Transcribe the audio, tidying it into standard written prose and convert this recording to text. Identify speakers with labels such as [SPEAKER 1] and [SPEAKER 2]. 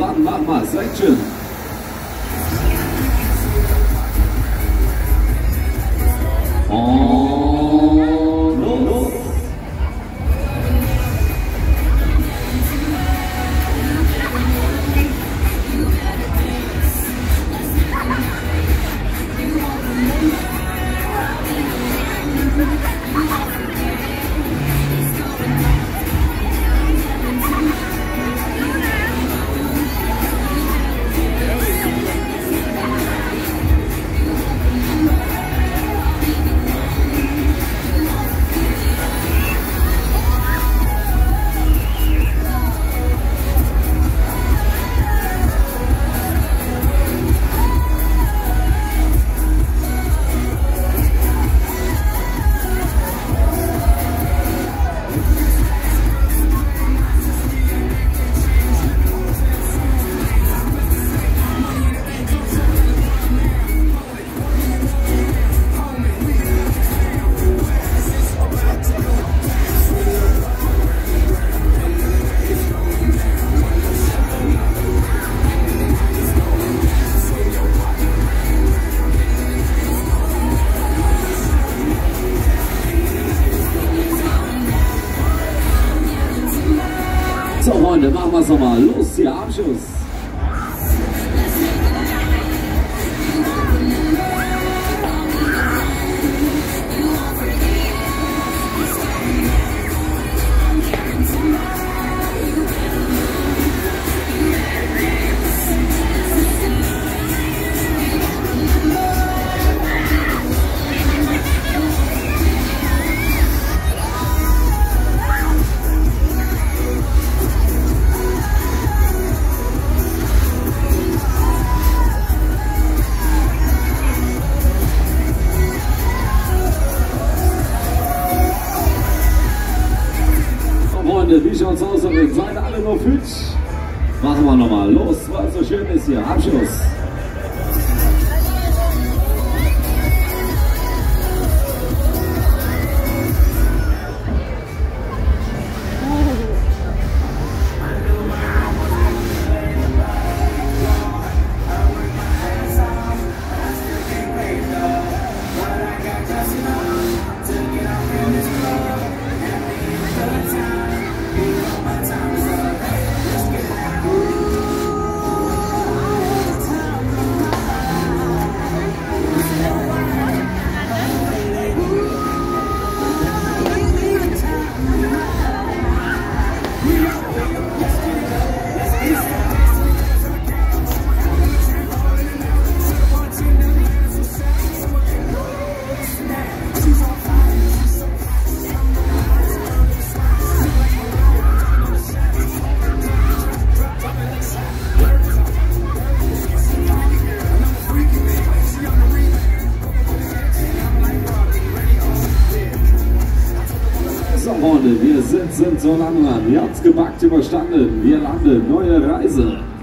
[SPEAKER 1] Dann mach mal Section. Und los. So Freunde, machen wir es nochmal. Los, hier Abschuss. Wie schaut's aus? Seid ihr alle noch fit? Machen wir nochmal. Los, weil es so schön ist hier. Abschluss. So Freunde, wir sind so lange an. Ihr habt's gepackt, überstanden. Wir landen, neue Reise.